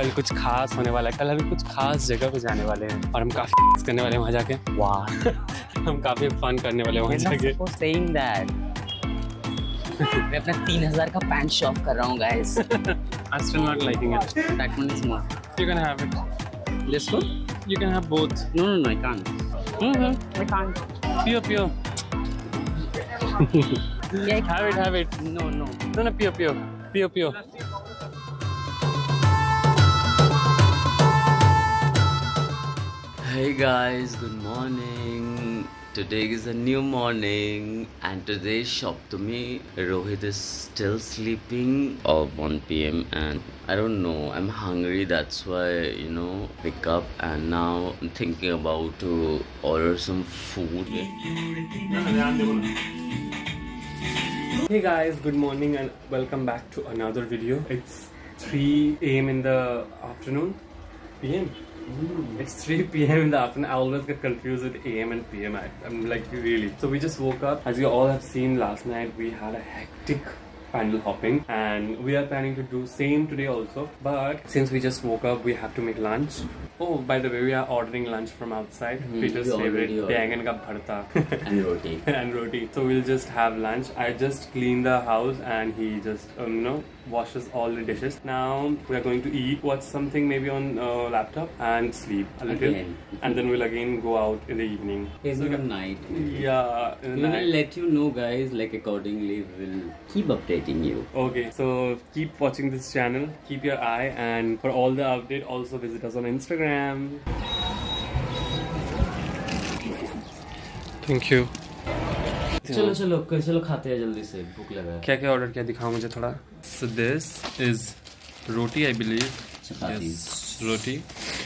कल कुछ खास होने वाला है। कल हम कुछ खास जगह पे जाने वाले हैं और हम काफी करने वाले हैं वहाँ जाके। वाह हम काफी फन करने वाले हैं वहाँ जाके। मैं अपना 3000 का पैंट शॉप कर रहा हूँ guys. I'm still not liking it. That one is more. You can have it. This one? You can have both. No, I can't. I can't. Pure. Yeah, Have it. No. No, pure. Hey guys, good morning. Today is a new morning and today's shop to me. Rohit is still sleeping of 1 p.m. and I don't know, I'm hungry, that's why, wake up and now I'm thinking about to order some food. Hey guys, good morning and welcome back to another video. It's 3 a.m. in the afternoon. PM? It's 3 p.m. in the afternoon. I always get confused with AM and PM. I'm like, really. So we just woke up. As you all have seen last night, we had a hectic pandal hopping and we are planning to do same today also. But since we just woke up, we have to make lunch. Oh, by the way, we are ordering lunch from outside. Peter's favorite, bangan ka bharta And roti. and roti. So we'll just have lunch. I just cleaned the house and he just washes all the dishes. Now we are going to eat, watch something maybe on laptop and sleep a little Again. And then we'll again go out in the evening. It's so, night. Yeah, in the We night. will let you know guys, like accordingly we will keep updating you. Okay, so keep watching this channel, keep your eye, and for all the update also visit us on Instagram. Thank you. चलो खाते हैं जल्दी से, भूख लगा है। क्या order किया दिखाओ मुझे थोड़ा। So this is roti I believe. Chapatis. Yes, roti.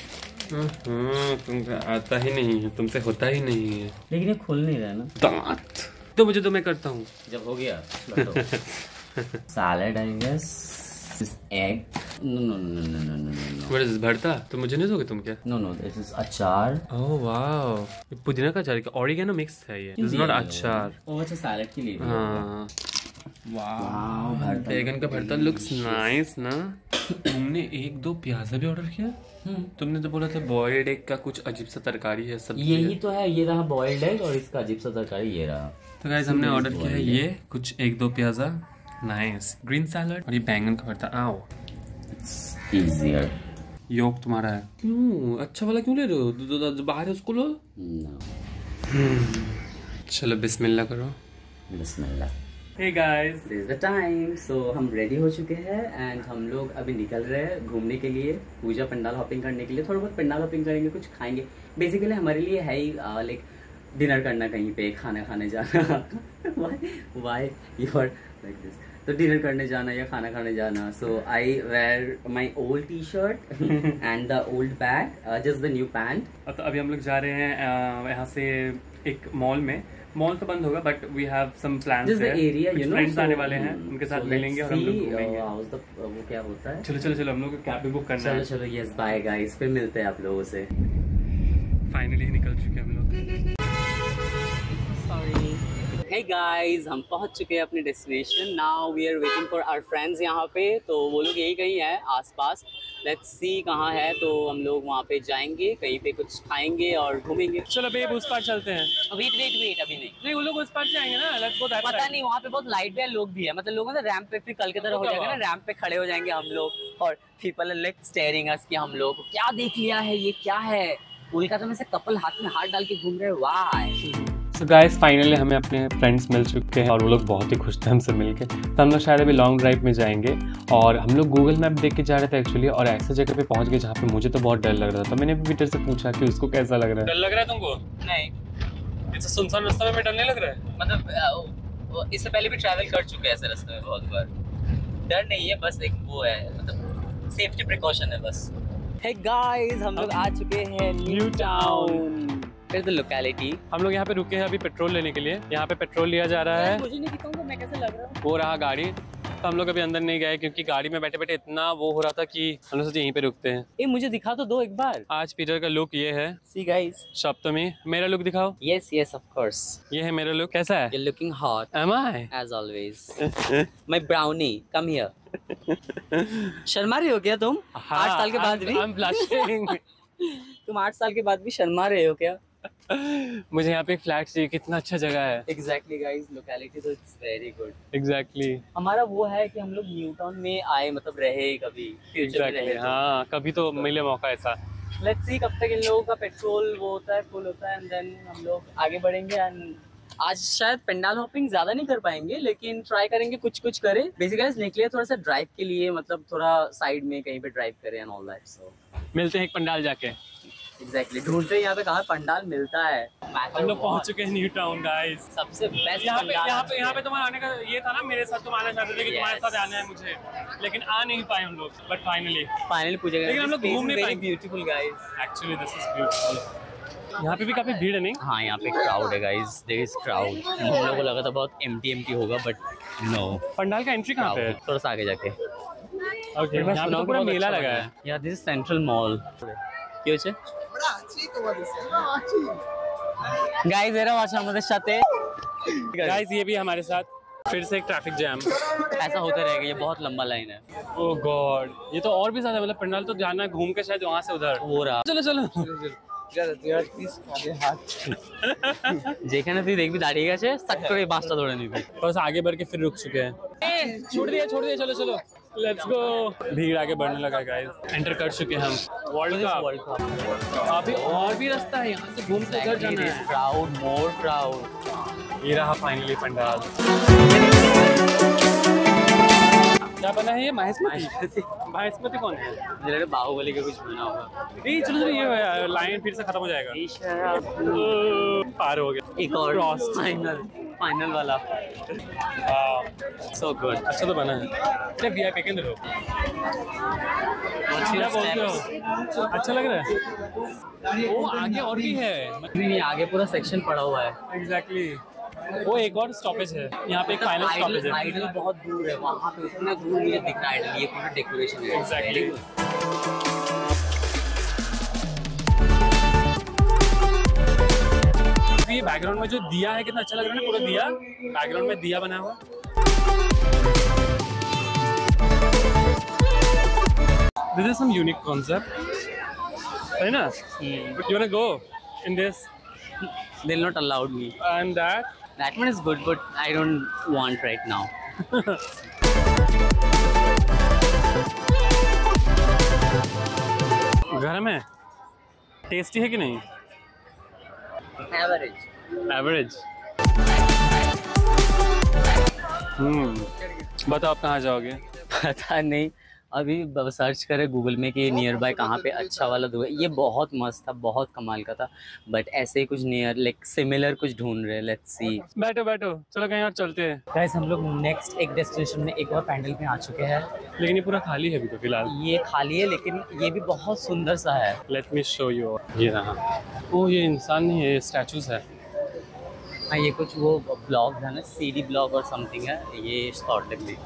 तुमसे आता ही नहीं है, तुमसे होता ही नहीं है। लेकिन ये खुल नहीं रहा है ना। दांत तो मुझे तो मैं करता हूँ। जब हो गया salad I guess, egg, no What is this, भरता? तो मुझे नहीं दोगे तुम क्या? नो दिस इज अचार। ओह वाओ, ये पुदीना का अचार, ऑरिगेनो मिक्स है ये। दिस इज नॉट अचार। ओह अच्छा, सैलेड के लिए। हाँ वाओ, भरता, बैगन का भरता लुक्स नाइस ना। तुमने 1-2 प्याजा भी ऑर्डर किया? तुमने तो बोला था बॉइल्ड एग का कुछ अजीब सा तरकारी है सब। यही तो है, ये रहा बॉइल्ड एग और इसका अजीब सा तरकारी ये रहा। तो गाइस हमने ऑर्डर किया है ये कुछ 1-2 प्याजा, नाइस ग्रीन सैलड और ये बैंगन का भरता। आओ इजियर। योक तुम्हारा है। क्यों अच्छा वाला क्यों ले रहे हो? जो बाहर है उसको लो। चलो बिस्मिल्लाह करो। बिस्मिल्लाह। Hey guys, This is the time. So हम रेडी हो चुके हैं एंड हम लोग अभी निकल रहे हैं घूमने के लिए, पूजा पंडाल हॉपिंग करने के लिए। थोड़ा बहुत पंडाल हॉपिंग करेंगे, कुछ खाएंगे। बेसिकली हमारे लिए है ही लाइक डिनर करना, कहीं पे खाना खाने जाना। Why you are like this? तो डिनर करने जाना या खाना खाने जाना। So I wear my old T shirt and the old bag, just the new pant. तो अभी हम लोग जा रहे हैं यहाँ से एक मॉल में। मॉल तो बंद होगा but we have some plans area, friends आने वाले हैं, उनके साथ मिलेंगे और हम लोग घूमेंगे। वो क्या होता है? चलो हम लोग को कैब भी बुक करना है। चलो यस बाय गाइस, फिर मिलते हैं आप लोगों से। फाइनली निकल चुके हम लोग। सॉरी। हे गाइस, हम पहुंच चुके हैं अपने destination. Now we are waiting for our friends यहाँ पे। तो वो लोग यही कहीं है आसपास, लेट्स सी कहाँ है। तो हम लोग वहाँ पे जाएंगे, कहीं पे कुछ खाएंगे और घूमेंगे। चलो बेब उस पार चलते हैं। वेट अभी नहीं, वो लोग उस पार से आएंगे ना। Let's go that side. पता नहीं, वहाँ पे बहुत लाइट है, लोग भी है, मतलब लोग ना रैंप पे फिर कल की तरह हो जाएगा ना, रैंप पे खड़े हो जाएंगे हम लोग और people are like staring us कि हम लोग क्या देख लिया है, ये क्या है। कोलकाता में से कपल हाथ में हाथ डाल के घूम रहे हैं। वाह। So guys, फाइनली हमें अपने फ्रेंड्स मिल चुके हैं और वो लोग बहुत ही खुश थे हमसे मिलके। तो हम लोग शायद अभी लॉन्ग ड्राइव में जाएंगे और हम लोग गूगल मैप देख के जा रहे थे एक्चुअली, और ऐसे जगह पे पहुंच गए जहाँ पे मुझे तो बहुत डर लग रहा था। तो मैंने पीटर से पूछा कि उसको कैसा लग रहा है। डर लग रहा है तुमको? नहीं, इतना सुनसान रास्ता में डर नहीं लग रहा है? मतलब इससे पहले भी ट्रैवल कर चुके हैं ऐसे रास्ते में बहुत बार। डर नहीं है, बस एक वो है, मतलब सेफ्टी प्रिकॉशन है बस। हे गाइस, हम लोग आ चुके हैं New town. Where's the locality? हम लोग यहाँ पे रुके हैं अभी पेट्रोल लेने के लिए। यहाँ पे पेट्रोल लिया जा रहा है। मुझे नहीं दिखाऊंगा मैं कैसे लग रहा हूँ। वो रहा गाड़ी तो हम लोग अभी अंदर नहीं गए क्योंकि गाड़ी में बैठे बैठे इतना वो हो रहा था कि हम लोग सोचे यहीं पे रुकते हैं। ये मुझे दिखा तो दो एक बार। आज पीटर का लुक ये है। सी गाइस, सप्तमी मेरा लुक दिखाओ। यस यस ऑफ कोर्स, ये है मेरा लुक। कैसा है? You looking hot Am I? As always. My brownie come here. शर्मा रही हो क्या तुम? 8 साल के बाद भी? I'm blushing. तुम 8 साल के बाद भी शर्मा रहे हो क्या? मुझे यहाँ पे एक फ्लैट चाहिए। कितना अच्छा जगह है। एग्जैक्टली गाइस, लोकेलिटी तो इट्स वेरी गुड। एग्जैक्टली हमारा वो है कि हम लोग न्यू टाउन में आए, मतलब रहे कभी फ्यूचर में रहे। हाँ, कभी तो मिले मौका ऐसा। लेट्स सी कब तक इन लोगों का पेट्रोल वो होता है, फुल होता है, एंड देन हम लोग आगे बढ़ेंगे। एंड आज शायद पंडाल हॉपिंग ज्यादा नहीं कर पाएंगे, लेकिन ट्राई करेंगे कुछ कुछ करें। बेसिकली निकले थोड़ा सा ड्राइव के लिए, मतलब थोड़ा साइड में कहीं पे ड्राइव करें एंड ऑल दैट। सो मिलते हैं एक पंडाल जाके। एग्जैक्टली ढूंढते हैं यहाँ पे कहाँ पंडाल मिलता है। हम लोग पहुंच चुके हैं न्यू टाउन गाइस। सबसे बेस्ट यहाँ पे तुम्हारा आने का ये था ना, मेरे साथ तुम आना चाहते थे कि तुम्हारे साथ आना है मुझे, लेकिन आ नहीं पाए हम लोग। बट फाइनली पूछेगा, लेकिन हम लोग घूम नहीं पाएंगे। Beautiful guys, actually this is beautiful. यहाँ पे भी काफी भीड़ है नहीं? हाँ यहाँ पे क्राउड है गाइस, देयर इज क्राउड। हम लोगों को लगा था बहुत एम्प्टी होगा, बट नो। पंडाल का एंट्री कहाँ पे है? थोड़ा सा आगे जाके। ओके, यहाँ पे तो पूरा मेला लगा है। यार दिस इज सेंट्रल मॉल। কি হচ্ছে गाइस? এরা আছে আমাদের সাথে। गाइस ये भी हमारे साथ फिर से एक ट्रैफिक जैम। ऐसा होता रहेगा, ये बहुत लंबा लाइन है। ओह गॉड, ये तो और भी ज्यादा, मतलब पंडाल तो जाना है घूम के शायद वहाँ से उधर हो रहा। चलो चलो যেখানে তুই দেখবি দাঁড়িয়ে গেছে, সাক করে বাসটা ধরে নিবি। बस आगे बढ़ के फिर रुक चुके हैं। छोड़ दिया चलो चलो लेट्स गो। भीड़ आगे बढ़ने लगा गाइस। एंटर कर चुके हैं हम वर्ल्ड कप। अभी और भी रास्ता है, यहाँ से घूम के उधर जाना है। Crowd, more crowd. ये रहा फाइनली पंडाल। क्या बना है ये? महेशमती कौन है? मुझे लगा बाहुबली का कुछ बना होगा। नहीं चलो ये लाइन फिर से खत्म हो जाएगा। पार हो गया। एक और क्रॉस फाइनल वाला। सो गुड, अच्छा तो बना है। वीआईपी के अंदर हो, क्या बोलते हो? अच्छा लग रहा है। वो आगे और भी है। नहीं, आगे पूरा सेक्शन पड़ा हुआ है। एग्जैक्टली वो एक और स्टॉपेज है। यहाँ पे एक फाइनल स्टॉपेज है। आइडल बहुत दूर है, वहाँ पे उतना दूर मुझे दिख रहा है आइडल। ये पूरा डेकोरेशन है। एग्जैक्टली। ये बैकग्राउंड में जो दिया है कितना अच्छा लग रहा है, पूरा दिया बैकग्राउंड में दिया बना हुआ। This is some unique concept, है ना? You wanna go in this? They'll not allow me. And that? That one is good, but I don't want right now. गरम है, टेस्टी है कि नहीं? एवरेज। बताओ आप कहाँ जाओगे? पता नहीं, अभी सर्च करें गूगल में कि नियर बाय कहाँ पे अच्छा वाला दूर है। ये बहुत मस्त था, बहुत कमाल का था, बट ऐसे ही कुछ नियर लाइक सिमिलर कुछ ढूंढ रहे हैं। Let's see. बैठो चलो कहीं और चलते हैं। गाइस हम लोग नेक्स्ट एक डेस्टिनेशन में एक और पैंडल में आ चुके हैं, लेकिन ये पूरा खाली है अभी तो फिलहाल। ये खाली है, लेकिन ये भी बहुत सुंदर सा है। Let me show you. ये रहा। ओ ये इंसान नहीं है, ये स्टैचूज है। हाँ ये कुछ वो ब्लॉग है ना, सीडी ब्लॉग और समथिंग है ये स्कॉटलैंड में।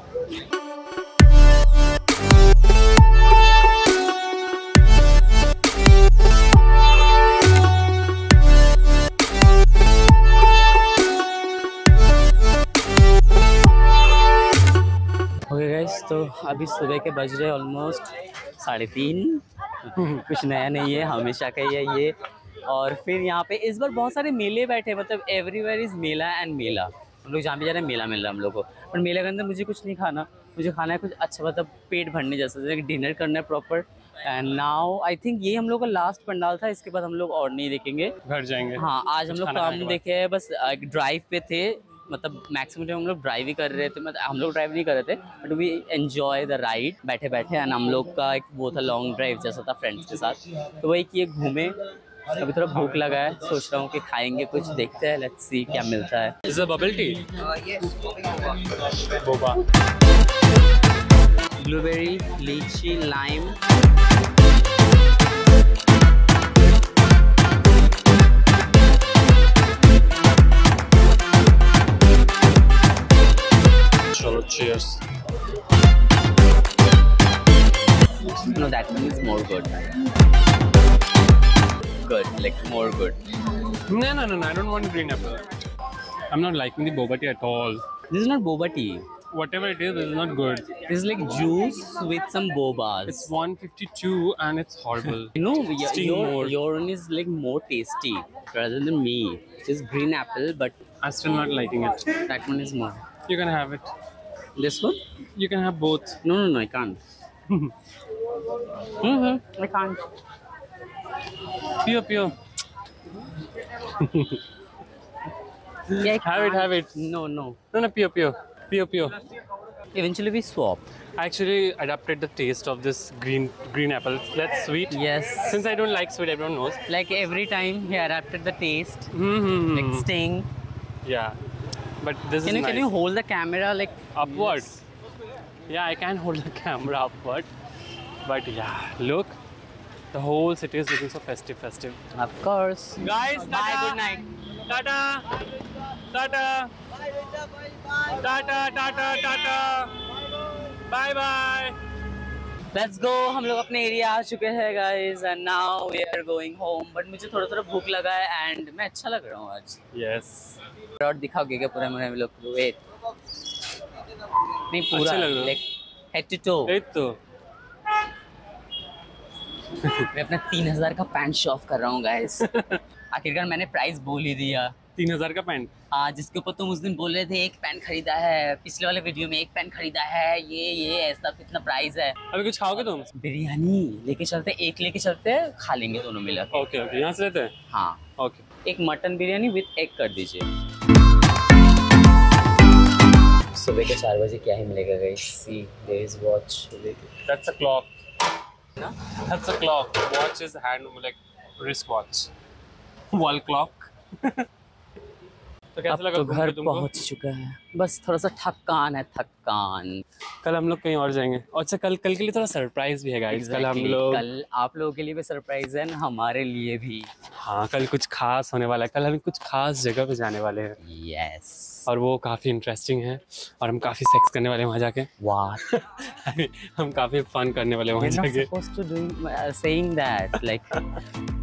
ओके गाइस, तो अभी सुबह के बज रहे ऑलमोस्ट 3:30। कुछ नया नहीं है, हमेशा का ही है ये। और फिर यहाँ पे इस बार बहुत सारे मेले बैठे, मतलब एवरीवेयर इज़ मेला एंड मेला। हम लोग जहाँ भी जा रहे हैं मेला मिल रहा है हम लोग को, पर मेले के अंदर मुझे कुछ नहीं खाना, मुझे खाना है कुछ अच्छा, मतलब पेट भरने जैसा, जैसे डिनर करना है proper. And now I think ये हम लोग का लास्ट पंडाल था, इसके बाद हम लोग और नहीं देखेंगे, घर जाएंगे। हाँ आज हम लोग काम देखे हैं, बस एक ड्राइव पे थे, मतलब मैक्सिमम टाइम हम लोग ड्राइव ही कर रहे थे। मतलब हम लोग ड्राइव नहीं कर रहे थे, but we enjoy the ride बैठे बैठे। एंड हम लोग का एक वो था लॉन्ग ड्राइव जैसा था फ्रेंड्स के साथ, तो वही कि घूमे। अभी थोड़ा भूख लगा है, सोच रहा हूँ कि खाएंगे कुछ, देखते हैं, लेट्स सी क्या मिलता है। Is it bubble tea? Yes, boba. Blueberry, lychee, lime. चलो cheers. No, that one is more good. Good, like more good. No, I don't want green apple. I'm not liking the boba tea at all. This is not boba tea. Whatever it is not good. This is like juice with some bobas. It's 152 and it's horrible. You know, More. your one is like more tasty rather than me. It's green apple, but I'm still not liking it. that one is more. You can have it. This one? You can have both. No, I can't. I can't. Pure. Yeah, Have it. No. No, pure. Eventually we swap. I actually adapted the taste of this green apple. That's sweet. Yes. Since I don't like sweet, everyone knows. Like every time he adapted the taste, Mm-hmm. like sting. Yeah. But this is nice. Can you hold the camera like Upward. Yeah, I can hold the camera upward. But yeah, look. The whole city is looking so festive. Of course. Guys, Bye, good night. Tata. Bye. Let's go. हम लोग अपने area आ चुके हैं guys and now we are going home. But मुझे थोड़ा भूख लगा है and मैं अच्छा लग रहा हूँ आज. Yes. और दिखाओगे क्या पूरा मेरे लोग को? Wait. नहीं पूरा. अच्छा लग रहा है. Like head to toe. एक तो. मैं अपना 3000 का पैंट शॉप कर रहा हूँ guys. आखिरकार मैंने प्राइस बोल ही दिया. 3000 का पैंट. हाँ, जिसके ऊपर तुम उस दिन बोल रहे थे एक पैन खरीदा है, पिछले वाले वीडियो में एक पैन खरीदा है, ये ऐसा कितना प्राइस है. अभी कुछ खाओगे तुम? बिरयानी लेके चलते, एक लेके चलते, खा लेंगे दोनों मिलकर. ओके यहाँ से लेते हैं. हाँ ओके. एक मटन बिरयानी विद एग कर दीजिए. सुबह के 4 बजे क्या ही मिलेगा guys. See there is watch. That's a clock. That's a clock. Watch is hand like wrist watch. Wall clock. तो कैसा लगा तो घर तुमको? पहुंच चुका है. बस थोड़ा सा थकान है. कल हम लोग कहीं और जाएंगे. अच्छा कल के लिए थोड़ा सरप्राइज भी है गाइस. कल हम लोग कल आप लोगों के लिए भी सरप्राइज है, हमारे लिए भी. हाँ कल कुछ खास होने वाला है. कल हम कुछ खास जगह पे जाने वाले हैं. यस. और वो काफ़ी इंटरेस्टिंग है और हम काफ़ी सेक्स करने वाले हैं वहाँ जाके. वाह. हम काफ़ी फन करने वाले हैं वहाँ जाके. You're not supposed to do saying that like